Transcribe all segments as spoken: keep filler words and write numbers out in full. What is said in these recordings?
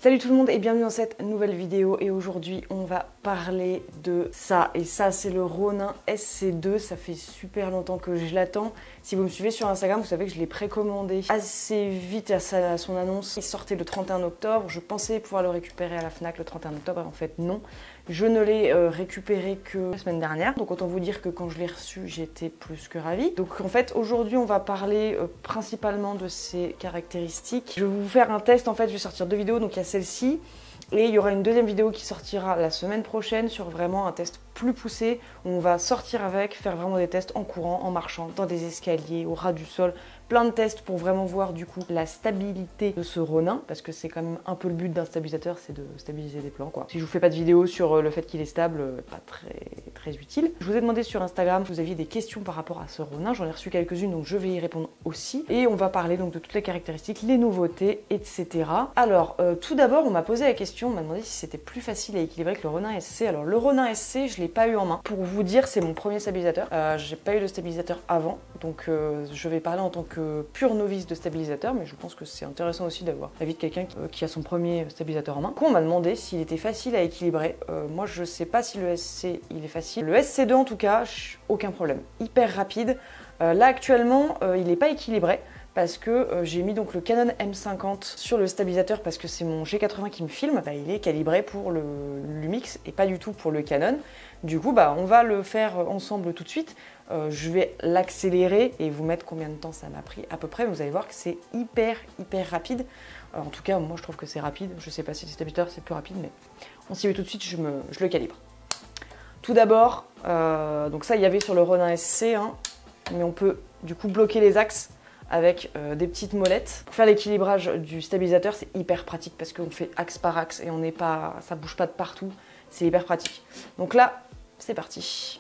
Salut tout le monde et bienvenue dans cette nouvelle vidéo et aujourd'hui on va parler de ça et ça c'est le Ronin S C deux, ça fait super longtemps que je l'attends. Si vous me suivez sur Instagram vous savez que je l'ai précommandé assez vite à, sa, à son annonce. Il sortait le trente et un octobre, je pensais pouvoir le récupérer à la Fnac le trente et un octobre et en fait non. Je ne l'ai euh, récupéré que la semaine dernière, donc autant vous dire que quand je l'ai reçu j'étais plus que ravie. Donc en fait aujourd'hui on va parler euh, principalement de ses caractéristiques. Je vais vous faire un test, en fait je vais sortir deux vidéos, donc il y a celle-ci et il y aura une deuxième vidéo qui sortira la semaine prochaine sur vraiment un test plus poussé où on va sortir avec, faire vraiment des tests en courant, en marchant, dans des escaliers, au ras du sol, plein de tests pour vraiment voir du coup la stabilité de ce Ronin parce que c'est quand même un peu le but d'un stabilisateur, c'est de stabiliser des plans quoi. Si je vous fais pas de vidéo sur le fait qu'il est stable, pas très très utile. Je vous ai demandé sur Instagram si vous aviez des questions par rapport à ce Ronin, j'en ai reçu quelques-unes donc je vais y répondre aussi et on va parler donc de toutes les caractéristiques, les nouveautés, et cetera. Alors euh, tout d'abord on m'a posé la question, on m'a demandé si c'était plus facile à équilibrer que le Ronin S C. Alors le Ronin S C je l'ai pas eu en main. Pour vous dire c'est mon premier stabilisateur, euh, j'ai pas eu de stabilisateur avant donc euh, je vais parler en tant que pur novice de stabilisateur, mais je pense que c'est intéressant aussi d'avoir l'avis de quelqu'un qui, euh, qui a son premier stabilisateur en main. Du coup, on m'a demandé s'il était facile à équilibrer. Euh, moi, je sais pas si le S C il est facile. Le S C deux en tout cas, aucun problème. Hyper rapide. Euh, là actuellement, euh, il n'est pas équilibré parce que euh, j'ai mis donc le Canon M cinquante sur le stabilisateur parce que c'est mon G quatre-vingts qui me filme. Bah, il est calibré pour le Lumix et pas du tout pour le Canon. Du coup, bah, on va le faire ensemble tout de suite. Euh, je vais l'accélérer et vous mettre combien de temps ça m'a pris à peu près. Vous allez voir que c'est hyper hyper rapide. Euh, en tout cas, moi je trouve que c'est rapide. Je sais pas si les stabilisateurs c'est plus rapide, mais on s'y met tout de suite, je, me, je le calibre. Tout d'abord, euh, donc ça il y avait sur le Ronin S C, hein, mais on peut du coup bloquer les axes avec euh, des petites molettes. Pour faire l'équilibrage du stabilisateur, c'est hyper pratique parce qu'on fait axe par axe et on n'est pas, ça bouge pas de partout. C'est hyper pratique. Donc là, c'est parti.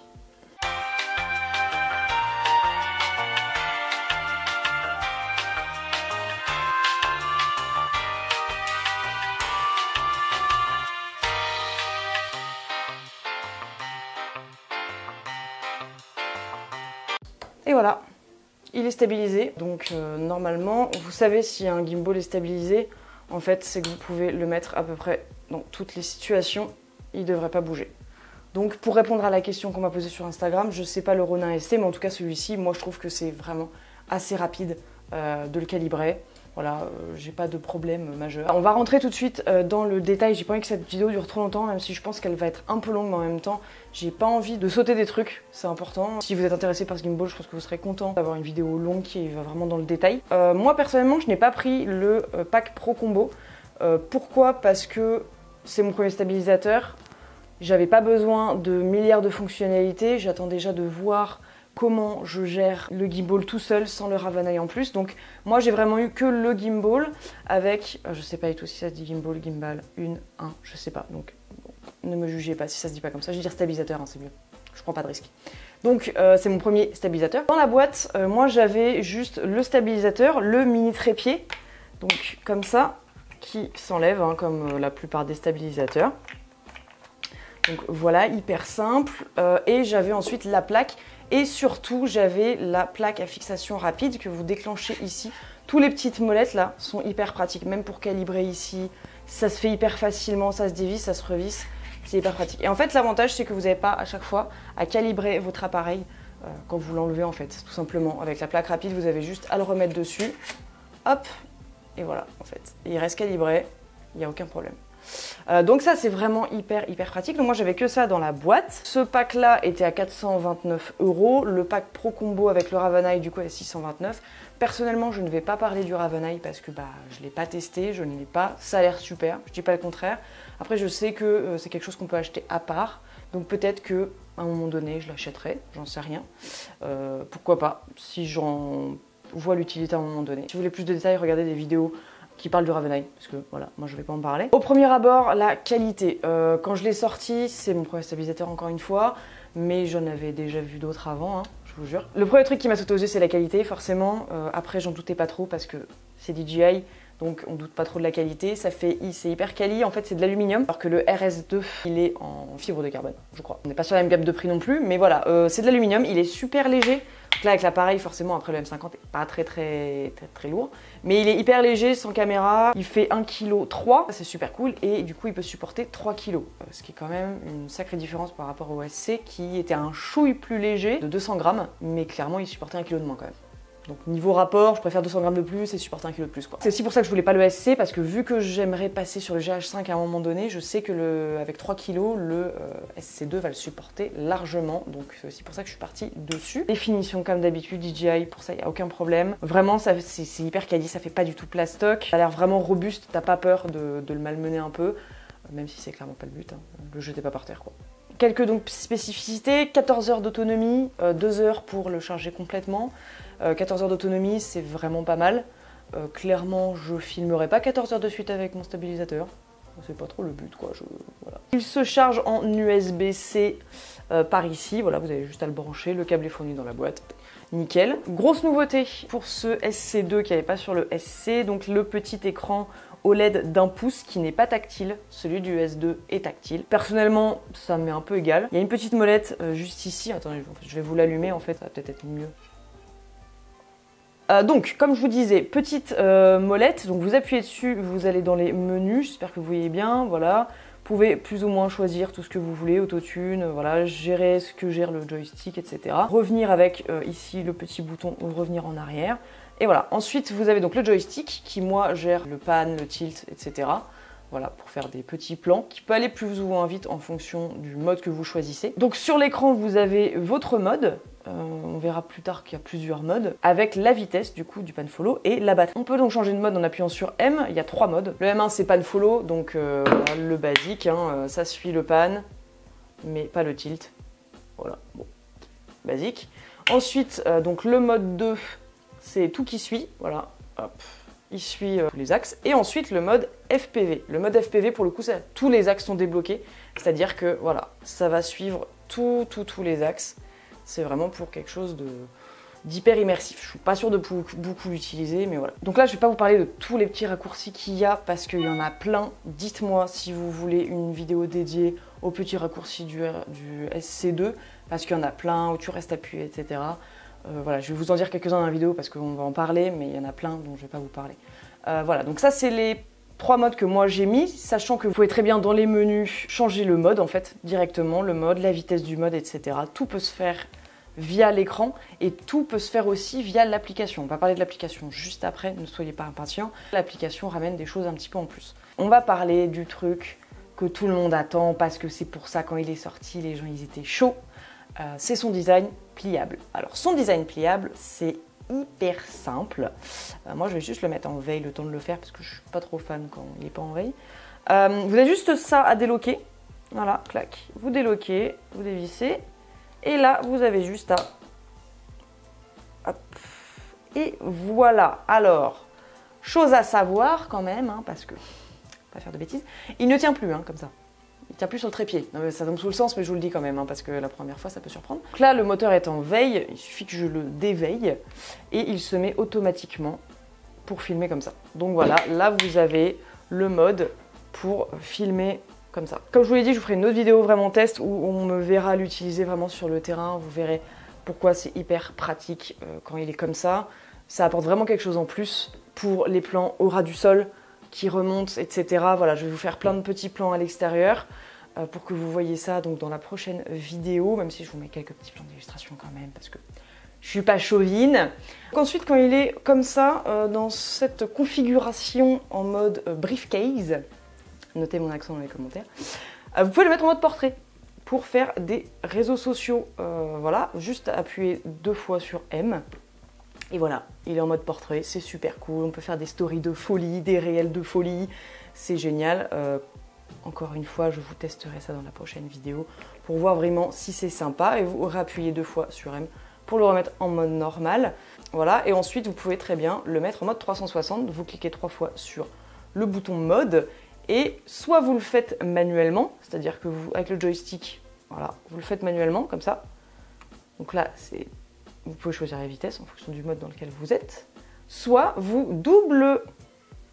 Et voilà, il est stabilisé. Donc euh, normalement, vous savez si un gimbal est stabilisé, en fait, c'est que vous pouvez le mettre à peu près dans toutes les situations. Il ne devrait pas bouger. Donc pour répondre à la question qu'on m'a posée sur Instagram, je ne sais pas le Ronin S C, mais en tout cas celui-ci, moi je trouve que c'est vraiment assez rapide euh, de le calibrer. Voilà, euh, j'ai pas de problème majeur. On va rentrer tout de suite euh, dans le détail. J'ai pas envie que cette vidéo dure trop longtemps, même si je pense qu'elle va être un peu longue, mais en même temps, j'ai pas envie de sauter des trucs, c'est important. Si vous êtes intéressé par ce gimbal, je pense que vous serez content d'avoir une vidéo longue qui va vraiment dans le détail. Euh, moi personnellement, je n'ai pas pris le euh, pack Pro Combo. Euh, pourquoi? Parce que c'est mon premier stabilisateur. J'avais pas besoin de milliards de fonctionnalités. J'attends déjà de voir comment je gère le gimbal tout seul sans le Ravenai en plus. Donc moi j'ai vraiment eu que le gimbal avec, euh, je sais pas du tout si ça se dit gimbal, gimbal, une, un, je sais pas. Donc bon, ne me jugez pas si ça se dit pas comme ça. Je vais dire stabilisateur, hein, c'est mieux. Je prends pas de risque. Donc euh, c'est mon premier stabilisateur. Dans la boîte, euh, moi j'avais juste le stabilisateur, le mini trépied, donc comme ça, qui s'enlève hein, comme euh, la plupart des stabilisateurs. Donc voilà, hyper simple. Euh, et j'avais ensuite la plaque. Et surtout, j'avais la plaque à fixation rapide que vous déclenchez ici. Tous les petites molettes là sont hyper pratiques, même pour calibrer ici. Ça se fait hyper facilement, ça se dévisse, ça se revisse. C'est hyper pratique. Et en fait, l'avantage, c'est que vous n'avez pas à chaque fois à calibrer votre appareil euh, quand vous l'enlevez en fait, tout simplement. Avec la plaque rapide, vous avez juste à le remettre dessus. Hop, et voilà en fait. Et il reste calibré, il n'y a aucun problème. Euh, donc ça c'est vraiment hyper hyper pratique. Donc moi j'avais que ça dans la boîte. Ce pack là était à quatre cent vingt-neuf euros. Le pack Pro Combo avec le Ravenai du coup est six cent vingt-neuf. Personnellement je ne vais pas parler du Ravenai parce que bah, je ne l'ai pas testé, je ne l'ai pas. Ça a l'air super, je dis pas le contraire. Après je sais que euh, c'est quelque chose qu'on peut acheter à part. Donc peut-être que à un moment donné je l'achèterai, j'en sais rien. Euh, pourquoi pas, si j'en vois l'utilité à un moment donné. Si vous voulez plus de détails, regardez des vidéos qui parle du Ravenai, parce que voilà, moi je vais pas en parler. Au premier abord, la qualité. Euh, quand je l'ai sorti, c'est mon premier stabilisateur encore une fois, mais j'en avais déjà vu d'autres avant, hein, je vous jure. Le premier truc qui m'a sauté aux yeux, c'est la qualité, forcément. Euh, après, j'en doutais pas trop parce que c'est D J I, donc on doute pas trop de la qualité. Ça fait, c'est hyper quali, en fait c'est de l'aluminium, alors que le R S deux, il est en fibre de carbone, je crois. On n'est pas sur la même gamme de prix non plus, mais voilà, euh, c'est de l'aluminium, il est super léger. Donc là avec l'appareil, forcément après le M cinquante est pas très très très très lourd, mais il est hyper léger, sans caméra, il fait un virgule trois kilos, c'est super cool, et du coup il peut supporter trois kilos, ce qui est quand même une sacrée différence par rapport au S C qui était un chouille plus léger de deux cents grammes, mais clairement il supportait un kilo de moins quand même. Donc niveau rapport, je préfère deux cents grammes de plus et supporter un kilo de plus quoi. C'est aussi pour ça que je voulais pas le S C, parce que vu que j'aimerais passer sur le G H cinq à un moment donné, je sais que le, avec trois kilos, le euh, S C deux va le supporter largement. Donc c'est aussi pour ça que je suis partie dessus. Définition comme d'habitude, D J I, pour ça il n'y a aucun problème. Vraiment, c'est hyper quali, ça fait pas du tout plastoc. Ça a l'air vraiment robuste, t'as pas peur de, de le malmener un peu, même si c'est clairement pas le but, hein. Le jetez pas par terre quoi. Quelques donc spécificités, quatorze heures d'autonomie, euh, deux heures pour le charger complètement. Euh, quatorze heures d'autonomie, c'est vraiment pas mal. Euh, clairement, je filmerai pas quatorze heures de suite avec mon stabilisateur. C'est pas trop le but, quoi. Je, voilà. Il se charge en U S B C euh, par ici. Voilà, vous avez juste à le brancher. Le câble est fourni dans la boîte. Nickel. Grosse nouveauté pour ce S C deux qui n'y avait pas sur le S C. Donc le petit écran O L E D d'un pouce qui n'est pas tactile. Celui du S deux est tactile. Personnellement, ça m'est un peu égal. Il y a une petite molette euh, juste ici. Attendez, je vais vous l'allumer en fait. Ça va peut-être être mieux. Euh, donc, comme je vous disais, petite euh, molette, donc vous appuyez dessus, vous allez dans les menus, j'espère que vous voyez bien, voilà. Vous pouvez plus ou moins choisir tout ce que vous voulez, autotune, voilà, gérer ce que gère le joystick, et cetera. Revenir avec euh, ici le petit bouton ou revenir en arrière. Et voilà, ensuite vous avez donc le joystick qui, moi, gère le pan, le tilt, et cetera. Voilà, pour faire des petits plans qui peut aller plus ou moins vite en fonction du mode que vous choisissez. Donc sur l'écran, vous avez votre mode. Euh, on verra plus tard qu'il y a plusieurs modes, avec la vitesse du coup du pan follow et la batterie. On peut donc changer de mode en appuyant sur M, il y a trois modes. Le M un c'est pan follow, donc euh, voilà, le basique, hein, ça suit le pan, mais pas le tilt. Voilà, bon, basique. Ensuite, euh, donc le mode deux, c'est tout qui suit, voilà, hop, il suit euh, tous les axes. Et ensuite le mode F P V. Le mode F P V pour le coup, ça, tous les axes sont débloqués, c'est-à-dire que voilà, ça va suivre tout, tout, tous les axes. C'est vraiment pour quelque chose de d'hyper immersif. Je suis pas sûre de beaucoup, beaucoup l'utiliser, mais voilà. Donc là, je vais pas vous parler de tous les petits raccourcis qu'il y a parce qu'il y en a plein. Dites-moi si vous voulez une vidéo dédiée aux petits raccourcis du, du S C deux parce qu'il y en a plein où tu restes appuyé, et cetera. Euh, voilà, je vais vous en dire quelques-uns dans la vidéo parce qu'on va en parler, mais il y en a plein dont je vais pas vous parler. Euh, voilà, donc ça c'est les trois modes que moi j'ai mis, sachant que vous pouvez très bien dans les menus changer le mode en fait, directement, le mode, la vitesse du mode, et cetera. Tout peut se faire via l'écran et tout peut se faire aussi via l'application. On va parler de l'application juste après, ne soyez pas impatients. L'application ramène des choses un petit peu en plus. On va parler du truc que tout le monde attend parce que c'est pour ça quand il est sorti, les gens ils étaient chauds. Euh, c'est son design pliable. Alors son design pliable, c'est hyper simple. Euh, moi je vais juste le mettre en veille le temps de le faire parce que je suis pas trop fan quand il n'est pas en veille. Euh, vous avez juste ça à déloquer. Voilà, clac. Vous déloquez, vous dévissez. Et là, vous avez juste à... Hop. Et voilà. Alors, chose à savoir quand même, hein, parce que... Pas faire de bêtises. Il ne tient plus, hein, comme ça. Il tient plus sur le trépied. Non, mais ça tombe sous le sens, mais je vous le dis quand même, hein, parce que la première fois, ça peut surprendre. Donc là, le moteur est en veille. Il suffit que je le déveille. Et il se met automatiquement pour filmer comme ça. Donc voilà, là, vous avez le mode pour filmer comme ça. Comme je vous l'ai dit, je vous ferai une autre vidéo vraiment test où on me verra l'utiliser vraiment sur le terrain. Vous verrez pourquoi c'est hyper pratique euh, quand il est comme ça. Ça apporte vraiment quelque chose en plus pour les plans au ras du sol qui remontent, et cetera. Voilà, je vais vous faire plein de petits plans à l'extérieur euh, pour que vous voyez ça donc dans la prochaine vidéo, même si je vous mets quelques petits plans d'illustration quand même parce que je suis pas chauvine. Donc ensuite, quand il est comme ça, euh, dans cette configuration en mode euh, briefcase, notez mon accent dans les commentaires, euh, vous pouvez le mettre en mode portrait pour faire des réseaux sociaux. Euh, voilà, juste appuyer deux fois sur M. Et voilà, il est en mode portrait, c'est super cool. On peut faire des stories de folie, des réels de folie. C'est génial. Euh, encore une fois, je vous testerai ça dans la prochaine vidéo pour voir vraiment si c'est sympa. Et vous réappuyez deux fois sur M pour le remettre en mode normal. Voilà, et ensuite, vous pouvez très bien le mettre en mode trois cent soixante. Vous cliquez trois fois sur le bouton mode. Et soit vous le faites manuellement, c'est-à-dire que vous, avec le joystick, voilà, vous le faites manuellement, comme ça. Donc là, c'est... Vous pouvez choisir la vitesse en fonction du mode dans lequel vous êtes. Soit vous double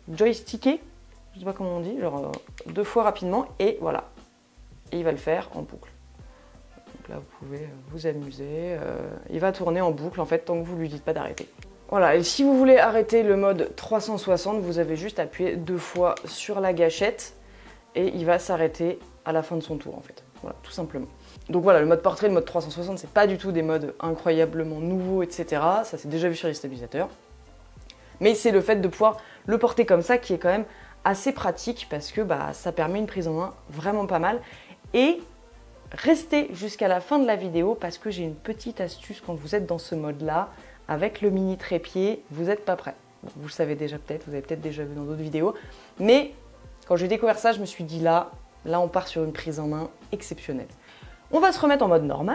joysticker, je sais pas comment on dit, genre euh, deux fois rapidement, et voilà. Et il va le faire en boucle. Donc là, vous pouvez vous amuser. Euh, il va tourner en boucle, en fait, tant que vous lui dites pas d'arrêter. Voilà, et si vous voulez arrêter le mode trois cent soixante, vous avez juste appuyé deux fois sur la gâchette, et il va s'arrêter à la fin de son tour, en fait. Voilà, tout simplement. Donc voilà, le mode portrait, le mode trois cent soixante, c'est pas du tout des modes incroyablement nouveaux, et cetera. Ça, c'est déjà vu sur les stabilisateurs. Mais c'est le fait de pouvoir le porter comme ça qui est quand même assez pratique parce que bah, ça permet une prise en main vraiment pas mal. Et restez jusqu'à la fin de la vidéo parce que j'ai une petite astuce quand vous êtes dans ce mode-là. Avec le mini trépied, vous n'êtes pas prêt. Vous le savez déjà peut-être, vous avez peut-être déjà vu dans d'autres vidéos. Mais quand j'ai découvert ça, je me suis dit là, là on part sur une prise en main exceptionnelle. On va se remettre en mode normal.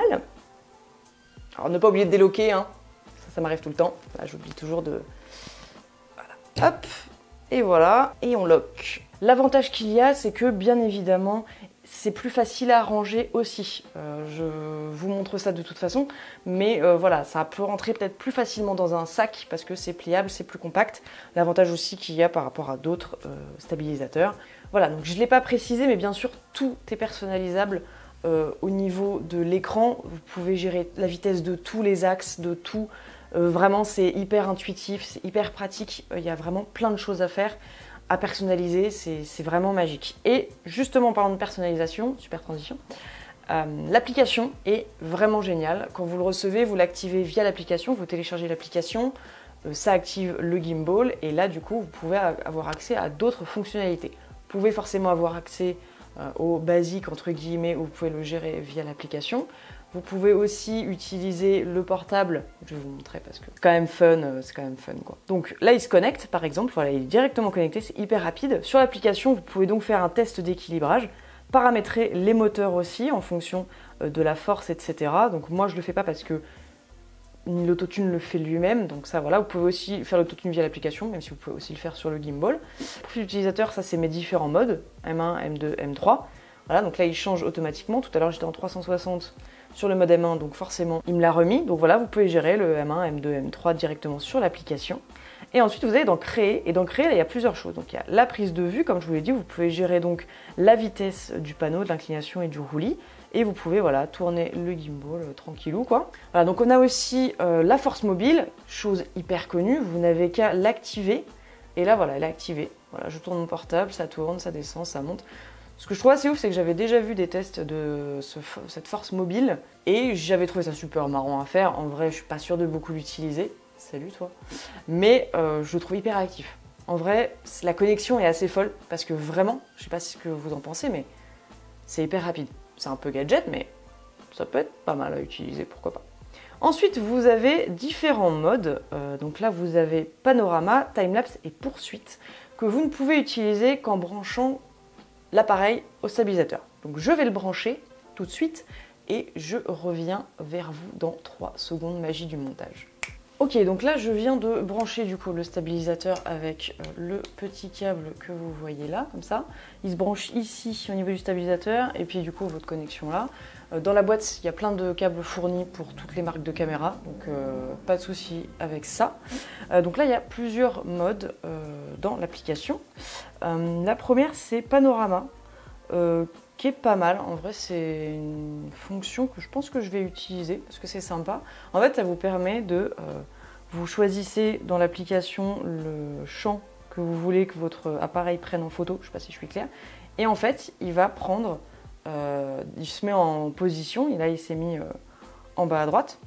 Alors ne pas oublier de déloquer, hein. ça, ça m'arrive tout le temps. J'oublie toujours de... Voilà. Hop, et voilà, et on lock. L'avantage qu'il y a, c'est que bien évidemment, c'est plus facile à ranger aussi. Euh, je vous montre ça de toute façon, mais euh, voilà, ça peut rentrer peut-être plus facilement dans un sac parce que c'est pliable, c'est plus compact. L'avantage aussi qu'il y a par rapport à d'autres euh, stabilisateurs. Voilà, donc je ne l'ai pas précisé, mais bien sûr, tout est personnalisable. Euh, au niveau de l'écran, vous pouvez gérer la vitesse de tous les axes, de tout. Euh, vraiment, c'est hyper intuitif, c'est hyper pratique. Il euh, y a vraiment plein de choses à faire, à personnaliser. C'est vraiment magique. Et justement, en parlant de personnalisation, super transition, euh, l'application est vraiment géniale. Quand vous le recevez, vous l'activez via l'application, vous téléchargez l'application, euh, ça active le gimbal et là, du coup, vous pouvez avoir accès à d'autres fonctionnalités. Vous pouvez forcément avoir accès au basique entre guillemets où vous pouvez le gérer via l'application. Vous pouvez aussi utiliser le portable, je vais vous montrer parce que c'est quand même fun, c'est quand même fun quoi. Donc là il se connecte par exemple, voilà, il est directement connecté, c'est hyper rapide. Sur l'application vous pouvez donc faire un test d'équilibrage, paramétrer les moteurs aussi en fonction de la force et cetera. Donc moi je le fais pas parce que l'autotune le fait lui-même, donc ça voilà, vous pouvez aussi faire l'autotune via l'application, même si vous pouvez aussi le faire sur le gimbal. Profil utilisateur, ça c'est mes différents modes, M un, M deux, M trois. Voilà, donc là il change automatiquement. Tout à l'heure j'étais en trois cent soixante sur le mode M un, donc forcément il me l'a remis. Donc voilà, vous pouvez gérer le M un, M deux, M trois directement sur l'application. Et ensuite vous allez dans Créer, et dans Créer là, il y a plusieurs choses. Donc il y a la prise de vue, comme je vous l'ai dit, vous pouvez gérer donc la vitesse du panneau, de l'inclination et du roulis. Et vous pouvez voilà, tourner le gimbal euh, tranquillou quoi. Voilà, donc on a aussi euh, la force mobile, chose hyper connue, vous n'avez qu'à l'activer. Et là voilà, elle est activée. Voilà, je tourne mon portable, ça tourne, ça descend, ça monte. Ce que je trouve assez ouf, c'est que j'avais déjà vu des tests de ce, cette force mobile et j'avais trouvé ça super marrant à faire. En vrai, je suis pas sûre de beaucoup l'utiliser. Salut toi. Mais euh, je le trouve hyper actif. En vrai, la connexion est assez folle parce que vraiment, je sais pas ce que vous en pensez, mais c'est hyper rapide. C'est un peu gadget, mais ça peut être pas mal à utiliser, pourquoi pas. Ensuite, vous avez différents modes. Euh, donc là, vous avez panorama, timelapse et poursuite que vous ne pouvez utiliser qu'en branchant l'appareil au stabilisateur. Donc je vais le brancher tout de suite et je reviens vers vous dans trois secondes, magie du montage. Ok, donc là je viens de brancher du coup le stabilisateur avec euh, le petit câble que vous voyez là, comme ça. Il se branche ici au niveau du stabilisateur et puis du coup votre connexion là. Euh, dans la boîte, il y a plein de câbles fournis pour toutes les marques de caméra, donc euh, pas de souci avec ça. Euh, donc là il y a plusieurs modes euh, dans l'application. Euh, la première c'est panorama, euh, qui est pas mal. En vrai, c'est une fonction que je pense que je vais utiliser parce que c'est sympa. En fait, ça vous permet de... Euh, vous choisissez dans l'application le champ que vous voulez que votre appareil prenne en photo. Je ne sais pas si je suis claire. Et en fait, il va prendre... Euh, il se met en position. Et là, il s'est mis euh, en bas à droite.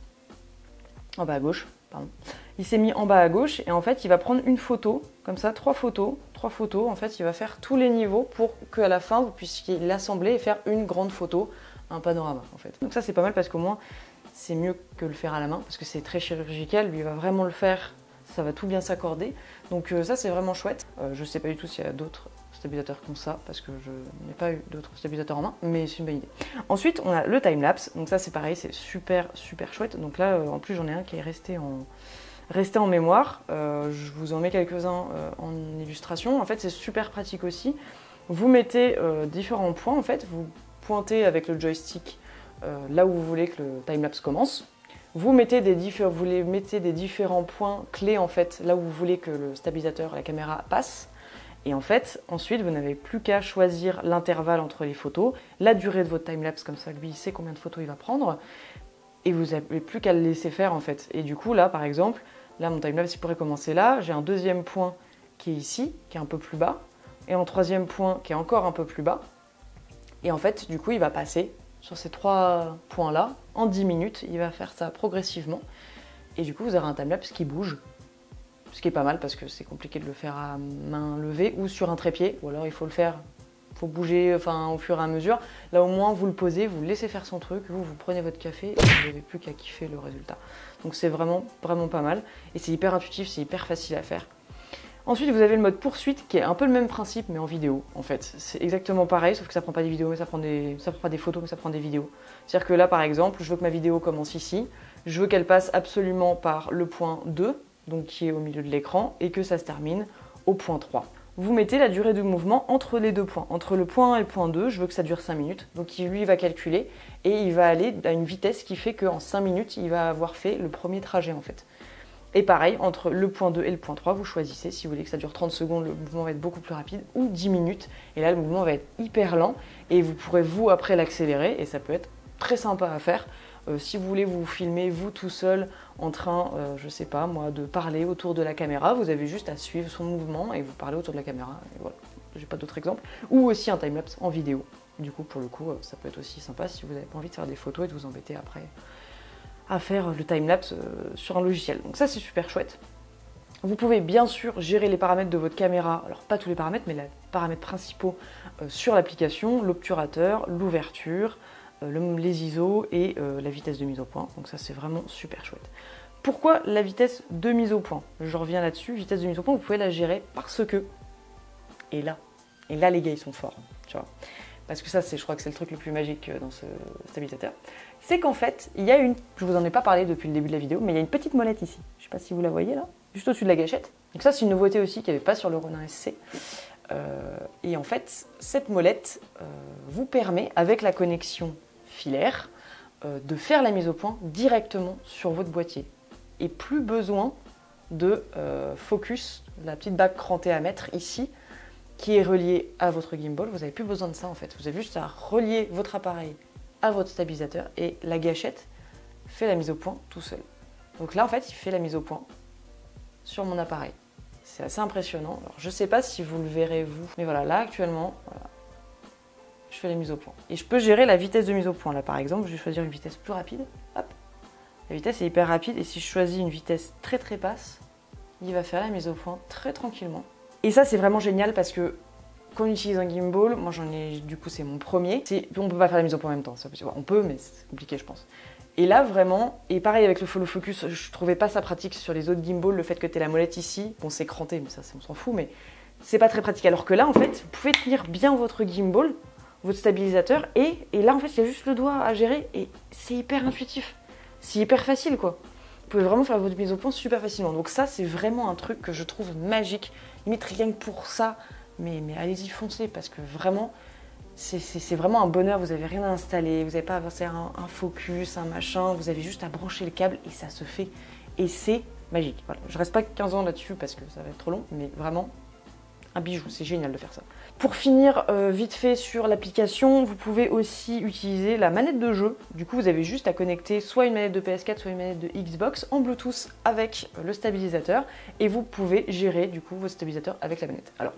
En bas à gauche, pardon. Il s'est mis en bas à gauche et en fait, il va prendre une photo, comme ça, trois photos. Trois photos, en fait, il va faire tous les niveaux pour qu'à la fin, vous puissiez l'assembler et faire une grande photo, un panorama, en fait. Donc ça, c'est pas mal parce qu'au moins, c'est mieux que le faire à la main parce que c'est très chirurgical. Lui, il va vraiment le faire, ça va tout bien s'accorder. Donc euh, ça, c'est vraiment chouette. Euh, je sais pas du tout s'il y a d'autres stabilisateurs comme ça parce que je n'ai pas eu d'autres stabilisateurs en main, mais c'est une bonne idée. Ensuite, on a le timelapse. Donc ça, c'est pareil, c'est super, super chouette. Donc là, euh, en plus, j'en ai un qui est resté en... Restez en mémoire, euh, je vous en mets quelques-uns euh, en illustration. En fait, c'est super pratique aussi. Vous mettez euh, différents points, en fait. Vous pointez avec le joystick euh, là où vous voulez que le timelapse commence. Vous mettez, des vous les mettez des différents points clés, en fait, là où vous voulez que le stabilisateur, la caméra passe. Et en fait, ensuite, vous n'avez plus qu'à choisir l'intervalle entre les photos, la durée de votre timelapse, comme ça lui il sait combien de photos il va prendre, et vous n'avez plus qu'à le laisser faire en fait. Et du coup là par exemple, là mon timelapse il pourrait commencer là, j'ai un deuxième point qui est ici, qui est un peu plus bas, et un troisième point qui est encore un peu plus bas, et en fait du coup il va passer sur ces trois points là, en dix minutes, il va faire ça progressivement, et du coup vous aurez un timelapse qui bouge, ce qui est pas mal parce que c'est compliqué de le faire à main levée ou sur un trépied, ou alors il faut le faire, il faut bouger enfin, au fur et à mesure. Là au moins vous le posez, vous le laissez faire son truc, vous, vous prenez votre café et vous n'avez plus qu'à kiffer le résultat. Donc c'est vraiment, vraiment pas mal et c'est hyper intuitif, c'est hyper facile à faire. Ensuite vous avez le mode poursuite qui est un peu le même principe mais en vidéo en fait. C'est exactement pareil sauf que ça prend pas des vidéos mais ça prend des, ça prend pas des photos mais ça prend des vidéos. C'est-à-dire que là par exemple, je veux que ma vidéo commence ici, je veux qu'elle passe absolument par le point deux, donc qui est au milieu de l'écran, et que ça se termine au point trois. Vous mettez la durée de mouvement entre les deux points. Entre le point un et le point deux, je veux que ça dure cinq minutes. Donc lui, il va calculer et il va aller à une vitesse qui fait qu'en cinq minutes, il va avoir fait le premier trajet en fait. Et pareil, entre le point deux et le point trois, vous choisissez si vous voulez que ça dure trente secondes, le mouvement va être beaucoup plus rapide, ou dix minutes. Et là, le mouvement va être hyper lent et vous pourrez vous après l'accélérer et ça peut être très sympa à faire. Euh, si vous voulez vous filmer vous tout seul en train, euh, je sais pas moi, de parler autour de la caméra, vous avez juste à suivre son mouvement et vous parlez autour de la caméra. Et voilà, j'ai pas d'autres exemples. Ou aussi un timelapse en vidéo. Du coup, pour le coup, ça peut être aussi sympa si vous n'avez pas envie de faire des photos et de vous embêter après à faire le timelapse euh, sur un logiciel. Donc ça, c'est super chouette. Vous pouvez bien sûr gérer les paramètres de votre caméra, alors pas tous les paramètres, mais les paramètres principaux euh, sur l'application, l'obturateur, l'ouverture, euh, les I S O et euh, la vitesse de mise au point. Donc ça, c'est vraiment super chouette. Pourquoi la vitesse de mise au point? Je reviens là-dessus, vitesse de mise au point, vous pouvez la gérer parce que... Et là, et là les gars, ils sont forts, tu vois. Parce que ça, je crois que c'est le truc le plus magique dans ce stabilisateur. C'est qu'en fait, il y a une... Je vous en ai pas parlé depuis le début de la vidéo, mais il y a une petite molette ici. Je sais pas si vous la voyez là, juste au-dessus de la gâchette. Donc ça, c'est une nouveauté aussi qu'il n'y avait pas sur le Ronin S C. Euh, et en fait, cette molette euh, vous permet, avec la connexion filaire, euh, de faire la mise au point directement sur votre boîtier. Et plus besoin de euh, focus, la petite bague crantée à mettre ici, qui est reliée à votre gimbal. Vous n'avez plus besoin de ça en fait. Vous avez juste à relier votre appareil à votre stabilisateur et la gâchette fait la mise au point tout seul. Donc là en fait, il fait la mise au point sur mon appareil. C'est assez impressionnant. Alors, je ne sais pas si vous le verrez vous, mais voilà, là actuellement, voilà, je fais la mise au point. Et je peux gérer la vitesse de mise au point. Là par exemple, je vais choisir une vitesse plus rapide. Hop. La vitesse est hyper rapide et si je choisis une vitesse très très basse, il va faire la mise au point très tranquillement. Et ça c'est vraiment génial parce que quand on utilise un gimbal, moi j'en ai, du coup c'est mon premier, on peut pas faire la mise au point en même temps, on peut mais c'est compliqué je pense. Et là vraiment, et pareil avec le follow focus, je trouvais pas ça pratique sur les autres gimbals, le fait que tu aies la molette ici, bon c'est cranté mais ça on s'en fout, mais c'est pas très pratique. Alors que là en fait, vous pouvez tenir bien votre gimbal, votre stabilisateur, et, et là en fait il y a juste le doigt à gérer et c'est hyper intuitif, c'est hyper facile quoi. Vous pouvez vraiment faire votre mise au point super facilement. Donc ça c'est vraiment un truc que je trouve magique, limite rien que pour ça. Mais, mais allez-y, foncez, parce que vraiment, c'est vraiment un bonheur. Vous n'avez rien à installer, vous n'avez pas à faire un, un focus, un machin. Vous avez juste à brancher le câble et ça se fait. Et c'est magique. Voilà. Je ne reste pas quinze ans là-dessus parce que ça va être trop long, mais vraiment, un bijou. C'est génial de faire ça. Pour finir, euh, vite fait sur l'application, vous pouvez aussi utiliser la manette de jeu. Du coup, vous avez juste à connecter soit une manette de P S quatre, soit une manette de Xbox en Bluetooth avec le stabilisateur. Et vous pouvez gérer, du coup, votre stabilisateur avec la manette. Alors,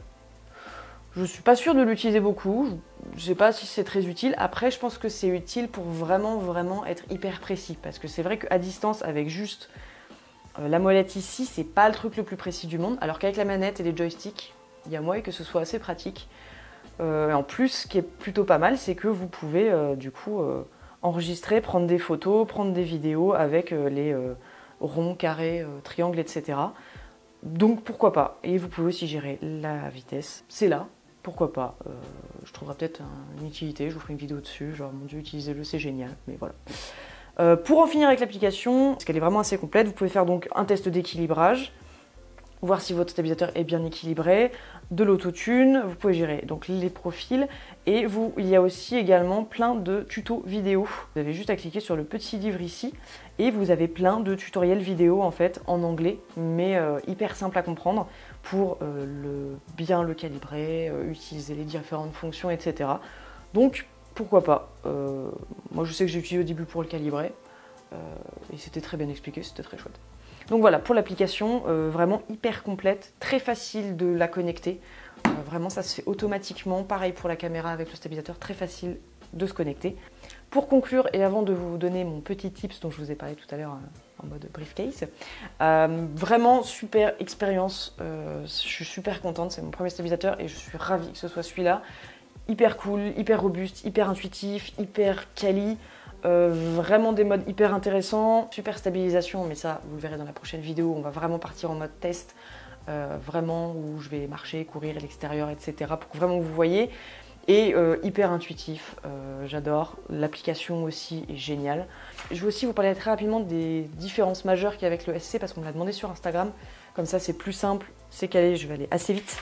je suis pas sûre de l'utiliser beaucoup, je sais pas si c'est très utile. Après, je pense que c'est utile pour vraiment, vraiment être hyper précis. Parce que c'est vrai qu'à distance, avec juste euh, la molette ici, c'est pas le truc le plus précis du monde. Alors qu'avec la manette et les joysticks, il y a moyen que ce soit assez pratique. Euh, et en plus, ce qui est plutôt pas mal, c'est que vous pouvez euh, du coup euh, enregistrer, prendre des photos, prendre des vidéos avec euh, les euh, ronds, carrés, euh, triangles, et cetera. Donc pourquoi pas. Et vous pouvez aussi gérer la vitesse. C'est là. Pourquoi pas, euh, je trouverai peut-être un, une utilité, je vous ferai une vidéo dessus, genre mon dieu, utilisez-le, c'est génial, mais voilà. Euh, pour en finir avec l'application, parce qu'elle est vraiment assez complète, vous pouvez faire donc un test d'équilibrage, voir si votre stabilisateur est bien équilibré, de l'autotune, vous pouvez gérer donc les profils, et vous, il y a aussi également plein de tutos vidéo. Vous avez juste à cliquer sur le petit livre ici, et vous avez plein de tutoriels vidéo en fait, en anglais, mais euh, hyper simple à comprendre. pour euh, le, bien le calibrer, euh, utiliser les différentes fonctions, et cetera. Donc pourquoi pas. Euh, moi je sais que j'ai utilisé au début pour le calibrer euh, et c'était très bien expliqué, c'était très chouette. Donc voilà pour l'application, euh, vraiment hyper complète, très facile de la connecter. Euh, vraiment ça se fait automatiquement, pareil pour la caméra avec le stabilisateur, très facile de se connecter. Pour conclure et avant de vous donner mon petit tips dont je vous ai parlé tout à l'heure en mode briefcase, euh, vraiment super expérience, euh, je suis super contente, c'est mon premier stabilisateur et je suis ravie que ce soit celui-là. Hyper cool, hyper robuste, hyper intuitif, hyper quali, euh, vraiment des modes hyper intéressants, super stabilisation, mais ça vous le verrez dans la prochaine vidéo, on va vraiment partir en mode test, euh, vraiment où je vais marcher, courir à l'extérieur, et cetera pour que vraiment vous voyez. Et euh, hyper intuitif, euh, j'adore. L'application aussi est géniale. Je vais aussi vous parler très rapidement des différences majeures qu'il y a avec le S C parce qu'on me l'a demandé sur Instagram. Comme ça, c'est plus simple, c'est calé, je vais aller assez vite.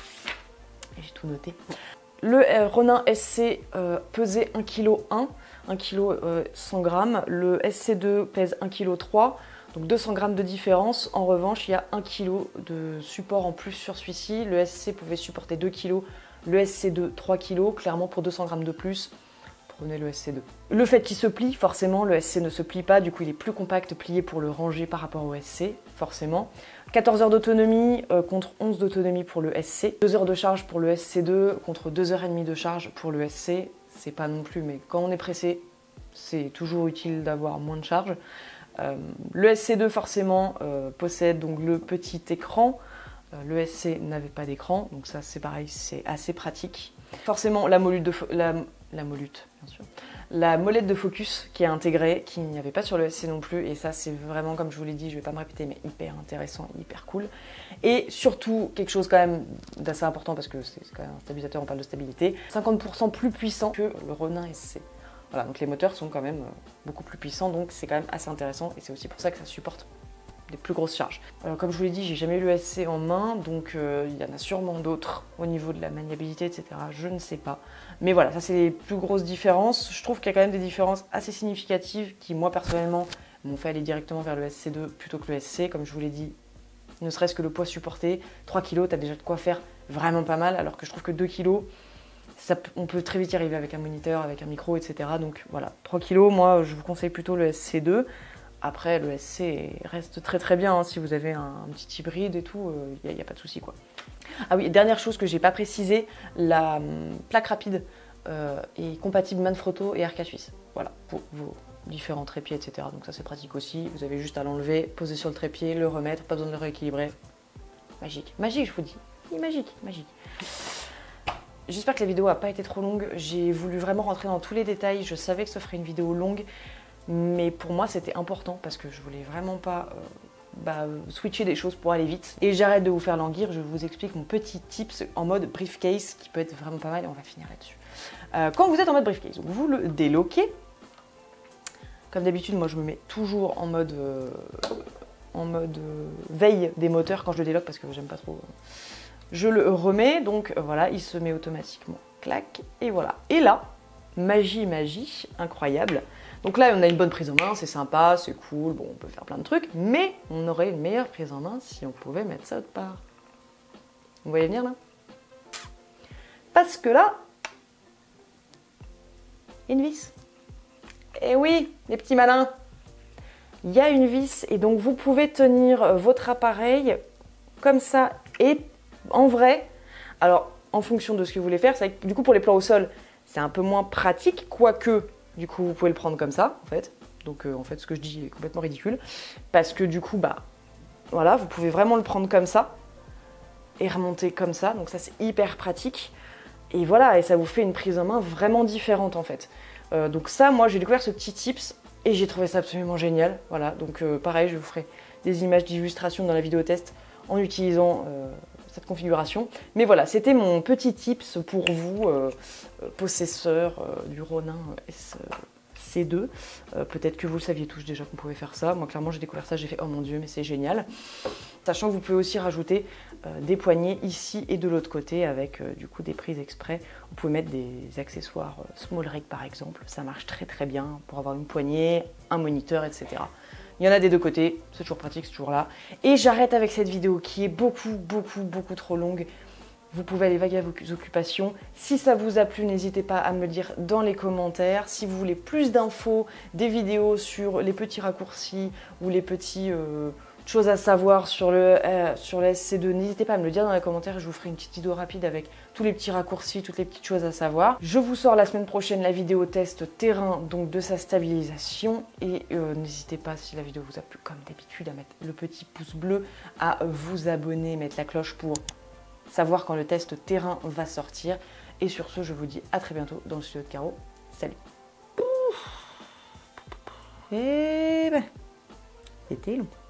Et j'ai tout noté. Le euh, Ronin S C euh, pesait un virgule un kilos, un kilo euh, cent grammes. Le S C deux pèse un virgule trois kilos, donc deux cents grammes de différence. En revanche, il y a un kilo de support en plus sur celui-ci. Le S C pouvait supporter deux kilos. Le S C deux, trois kilos, clairement pour deux cents grammes de plus, prenez le S C deux. Le fait qu'il se plie, forcément, le S C ne se plie pas, du coup il est plus compact, plié pour le ranger par rapport au S C, forcément. quatorze heures d'autonomie euh, contre onze d'autonomie pour le S C. deux heures de charge pour le S C deux contre deux heures trente de charge pour le S C. C'est pas non plus, mais quand on est pressé, c'est toujours utile d'avoir moins de charge. Euh, le S C deux, forcément, euh, possède donc le petit écran. Le S C n'avait pas d'écran, donc ça c'est pareil, c'est assez pratique. Forcément la molette de la, la molette, bien sûr. La molette de focus qui est intégrée, qui n'y avait pas sur le S C non plus, et ça c'est vraiment, comme je vous l'ai dit, je vais pas me répéter, mais hyper intéressant, hyper cool. Et surtout, quelque chose quand même d'assez important, parce que c'est quand même un stabilisateur, on parle de stabilité, cinquante pour cent plus puissant que le Ronin S C. Voilà, donc les moteurs sont quand même beaucoup plus puissants, donc c'est quand même assez intéressant, et c'est aussi pour ça que ça supporte des plus grosses charges. Euh, comme je vous l'ai dit, j'ai jamais eu le S C en main, donc euh, il y en a sûrement d'autres au niveau de la maniabilité, et cetera. Je ne sais pas. Mais voilà, ça c'est les plus grosses différences. Je trouve qu'il y a quand même des différences assez significatives qui, moi personnellement, m'ont fait aller directement vers le S C deux plutôt que le S C. Comme je vous l'ai dit, ne serait-ce que le poids supporté, trois kilos, tu as déjà de quoi faire vraiment pas mal, alors que je trouve que deux kilos, ça, on peut très vite y arriver avec un moniteur, avec un micro, et cetera. Donc voilà, trois kilos, moi je vous conseille plutôt le S C deux. Après, le S C reste très très bien, hein, si vous avez un, un petit hybride et tout, il euh, n'y a, a pas de souci quoi. Ah oui, dernière chose que j'ai pas précisé, la hum, plaque rapide euh, est compatible Manfrotto et Arca Suisse. Voilà, pour vos différents trépieds, et cetera. Donc ça c'est pratique aussi, vous avez juste à l'enlever, poser sur le trépied, le remettre, pas besoin de le rééquilibrer. Magique, magique je vous dis, magique, magique. J'espère que la vidéo n'a pas été trop longue, j'ai voulu vraiment rentrer dans tous les détails, je savais que ce ferait une vidéo longue. Mais pour moi, c'était important parce que je voulais vraiment pas euh, bah, switcher des choses pour aller vite. Et j'arrête de vous faire languir, je vous explique mon petit tips en mode briefcase qui peut être vraiment pas mal et on va finir là-dessus. Euh, quand vous êtes en mode briefcase, vous le déloquez. Comme d'habitude, moi je me mets toujours en mode, euh, en mode euh, veille des moteurs quand je le déloque parce que j'aime pas trop. Je le remets, donc euh, voilà, il se met automatiquement. Clac, et voilà. Et là, magie, magie, incroyable. Donc là, on a une bonne prise en main, c'est sympa, c'est cool, bon, on peut faire plein de trucs, mais on aurait une meilleure prise en main si on pouvait mettre ça autre part. Vous voyez venir là? Parce que là, il y a une vis. Et oui, les petits malins, il y a une vis et donc vous pouvez tenir votre appareil comme ça et en vrai, alors en fonction de ce que vous voulez faire, c'est vrai que, du coup pour les plans au sol, c'est un peu moins pratique, quoique du coup vous pouvez le prendre comme ça en fait. Donc euh, en fait ce que je dis est complètement ridicule parce que du coup bah voilà, vous pouvez vraiment le prendre comme ça et remonter comme ça, donc ça c'est hyper pratique et voilà, et ça vous fait une prise en main vraiment différente en fait. Euh, donc ça, moi j'ai découvert ce petit tips et j'ai trouvé ça absolument génial. Voilà, donc euh, pareil, je vous ferai des images d'illustration dans la vidéo test en utilisant euh, cette configuration. Mais voilà, c'était mon petit tips pour vous, euh, possesseurs euh, du Ronin S C deux. Euh, Peut-être que vous le saviez tous déjà qu'on pouvait faire ça. Moi clairement j'ai découvert ça, j'ai fait oh mon dieu, mais c'est génial. Sachant que vous pouvez aussi rajouter euh, des poignées ici et de l'autre côté avec euh, du coup des prises exprès. Vous pouvez mettre des accessoires euh, small rig par exemple, ça marche très très bien pour avoir une poignée, un moniteur, et cetera. Il y en a des deux côtés, c'est toujours pratique, c'est toujours là. Et j'arrête avec cette vidéo qui est beaucoup, beaucoup, beaucoup trop longue. Vous pouvez aller vaguer à vos occupations. Si ça vous a plu, n'hésitez pas à me le dire dans les commentaires. Si vous voulez plus d'infos, des vidéos sur les petits raccourcis ou les petites euh, choses à savoir sur le, euh, sur le S C deux, n'hésitez pas à me le dire dans les commentaires. Je vous ferai une petite vidéo rapide avec tous les petits raccourcis, toutes les petites choses à savoir. Je vous sors la semaine prochaine la vidéo test terrain, donc de sa stabilisation. Et euh, n'hésitez pas, si la vidéo vous a plu, comme d'habitude, à mettre le petit pouce bleu, à vous abonner, mettre la cloche pour savoir quand le test terrain va sortir. Et sur ce, je vous dis à très bientôt dans le studio de Caro. Salut. Et ben, c'était long.